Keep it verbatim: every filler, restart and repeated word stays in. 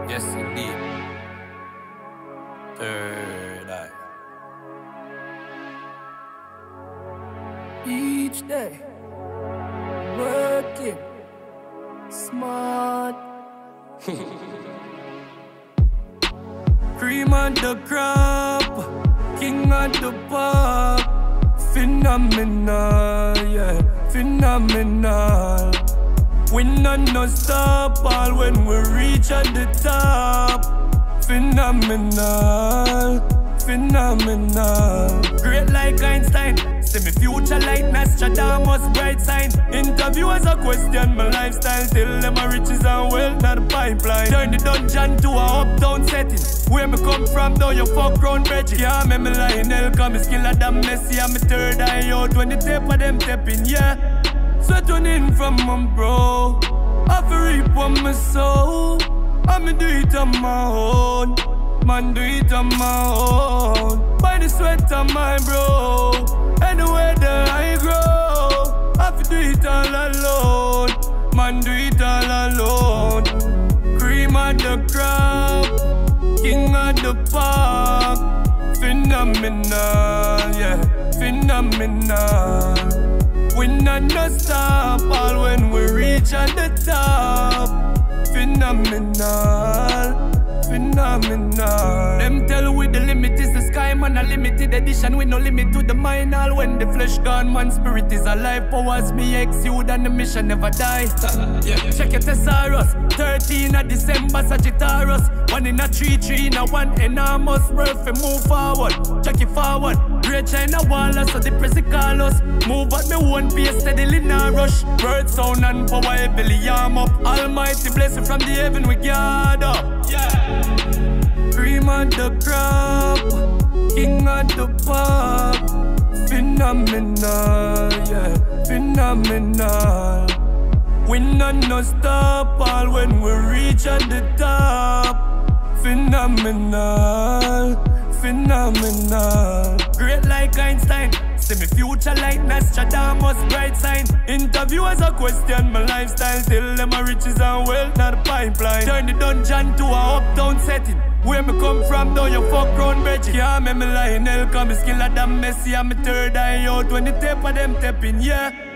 Yes, indeed. Third eye. Each day, working smart. Cream on the crop, king on the pop. Phenomenal, yeah, phenomenal. We not no stop all when we reach at the top. Phenomenal, phenomenal. Great like Einstein, see me future like Nostradamus, bright sign. Interviewers a question my lifestyle, tell them my riches and wealth, not a pipeline. Turn the dungeon to a uptown setting. Where me come from, though you fuck round Reggie. Can't make me Lionel, cause me skiller than Messi. I'm a third eye out when the tape of them tapping, yeah. Sweating in from my bro, I feel reap on my soul. I'ma do it on my own, man do it on my own. By the sweat on my bro, anywhere that I grow, I feel do it all alone, man do it all alone. Cream of the crop, king of the park. Phenomenal, yeah, phenomenal. We not no stop all when we reach at the top. Phenomenal, phenomenal. Them tell we the limit is the sky, man, a limited edition. We no limit to the mind. All when the flesh gone, man, spirit is alive. Powers me exude and the mission never die. Yeah. Check your thesaurus, thirteen of December, Sagittarius. One in a tree, tree in a one enormous birth. Move forward, check it forward. Great China waller, so the press call us. Move at me one pace, steadily now rush. Bird sound and power heavily arm up. Almighty blessing from the heaven we gather up. Yeah. Cream of the crop, king of the pop. Phenomenal, yeah, phenomenal. We not no stop all when we reach at the top. Phenomenal, phenomenal. Great like Einstein, see me future like Nostradamus, bright sign. Interviewers a question my lifestyle, tell them my riches and wealth, not a pipeline. Turn the dungeon to a uptown setting. Where me come from, though you fuck round Reggie. Can't make me Lionel, cause me skiller than Messi. I'm a third eye out when the tape of them tapping, yeah.